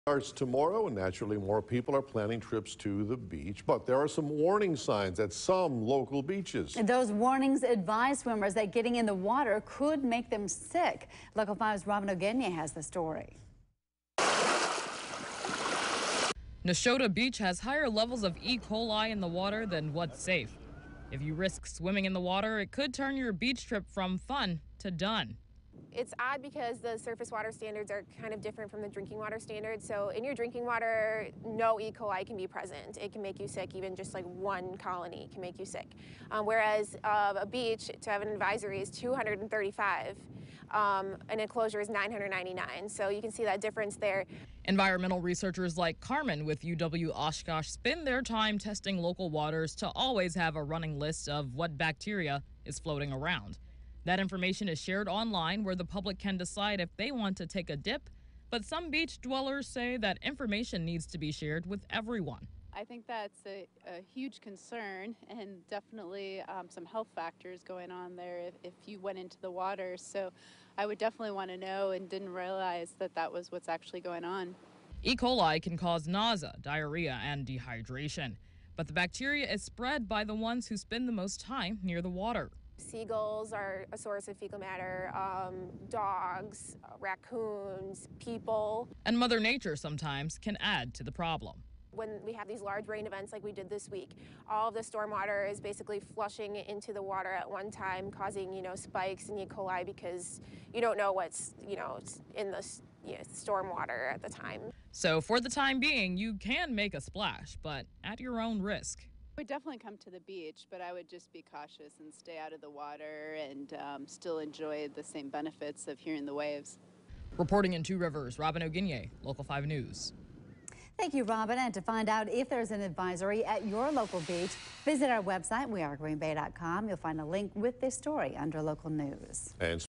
Starts tomorrow, and naturally more people are planning trips to the beach, but there are some warning signs at some local beaches. And those warnings advise swimmers that getting in the water could make them sick. Local 5's Robin Ogenye has the story. Nashotah Beach has higher levels of E. coli in the water than what's safe. If you risk swimming in the water, it could turn your beach trip from fun to done. It's odd because the surface water standards are kind of different from the drinking water standards. So in your drinking water, no E. coli can be present. It can make you sick. Even just like one colony can make you sick. Whereas a beach, to have an advisory, is 235. An enclosure is 999. So you can see that difference there. Environmental researchers like Carmen with UW Oshkosh spend their time testing local waters to always have a running list of what bacteria is floating around. That information is shared online where the public can decide if they want to take a dip, but some beach dwellers say that information needs to be shared with everyone. I think that's a huge concern, and definitely some health factors going on there if you went into the water. So I would definitely want to know, and didn't realize that that was what's actually going on. E. coli can cause nausea, diarrhea, and dehydration, but the bacteria is spread by the ones who spend the most time near the water. Seagulls are a source of fecal matter, dogs, raccoons, people. And Mother Nature sometimes can add to the problem. When we have these large rain events like we did this week, all of the stormwater is basically flushing into the water at one time, causing, spikes in E. coli because you don't know what's, in the stormwater at the time. So for the time being, you can make a splash, but at your own risk. I would definitely come to the beach, but I would just be cautious and stay out of the water and still enjoy the same benefits of hearing the waves. Reporting in Two Rivers, Robin Ogenye, Local 5 News. Thank you, Robin. And to find out if there's an advisory at your local beach, visit our website, wearegreenbay.com. You'll find a link with this story under local news. And